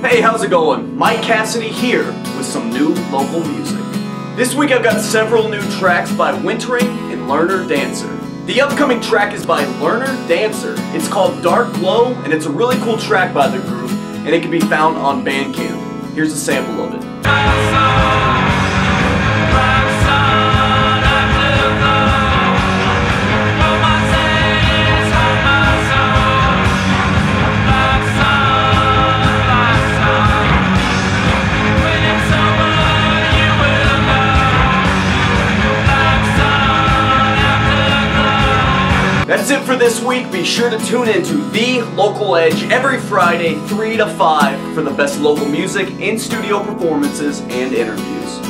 Hey, how's it going? Mike Cassidy here with some new local music. This week I've got several new tracks by Wintering and Lerner Dancer. The upcoming track is by Lerner Dancer. It's called Dark Glow, and it's a really cool track by the group, and it can be found on Bandcamp. Here's a sample of it. That's it for this week. Be sure to tune in to The Local Edge every Friday, 3 to 5 for the best local music, in-studio performances, and interviews.